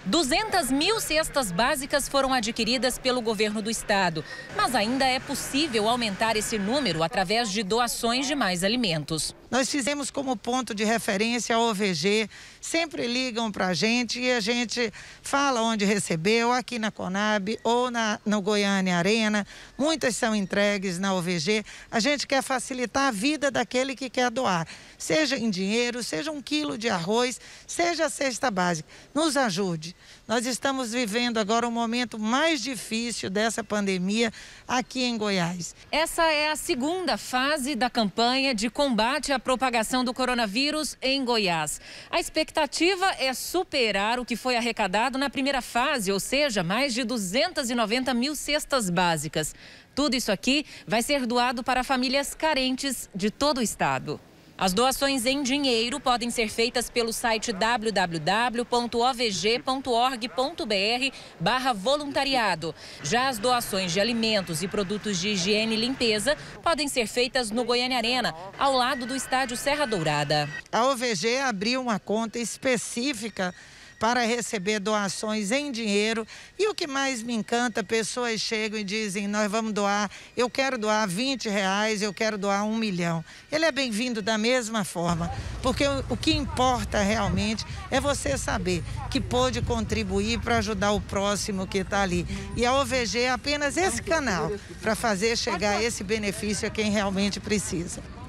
200 mil cestas básicas foram adquiridas pelo governo do estado, mas ainda é possível aumentar esse número através de doações de mais alimentos. Nós fizemos como ponto de referência a OVG, sempre ligam para a gente e a gente fala onde recebeu, aqui na Conab ou no Goiânia Arena. Muitas são entregues na OVG. A gente quer facilitar a vida daquele que quer doar, seja em dinheiro, seja 1 quilo de arroz, seja a cesta básica. Nos ajude. Nós estamos vivendo agora um momento mais difícil dessa pandemia aqui em Goiás. Essa é a segunda fase da campanha de combate à propagação do coronavírus em Goiás. A expectativa é superar o que foi arrecadado na primeira fase, ou seja, mais de 290 mil cestas básicas. Tudo isso aqui vai ser doado para famílias carentes de todo o estado. As doações em dinheiro podem ser feitas pelo site www.ovg.org.br/voluntariado. Já as doações de alimentos e produtos de higiene e limpeza podem ser feitas no Goiânia Arena, ao lado do estádio Serra Dourada. A OVG abriu uma conta específica para receber doações em dinheiro. E o que mais me encanta, pessoas chegam e dizem, nós vamos doar, eu quero doar R$20, eu quero doar 1 milhão. Ele é bem-vindo da mesma forma, porque o que importa realmente é você saber que pode contribuir para ajudar o próximo que está ali. E a OVG é apenas esse canal para fazer chegar esse benefício a quem realmente precisa.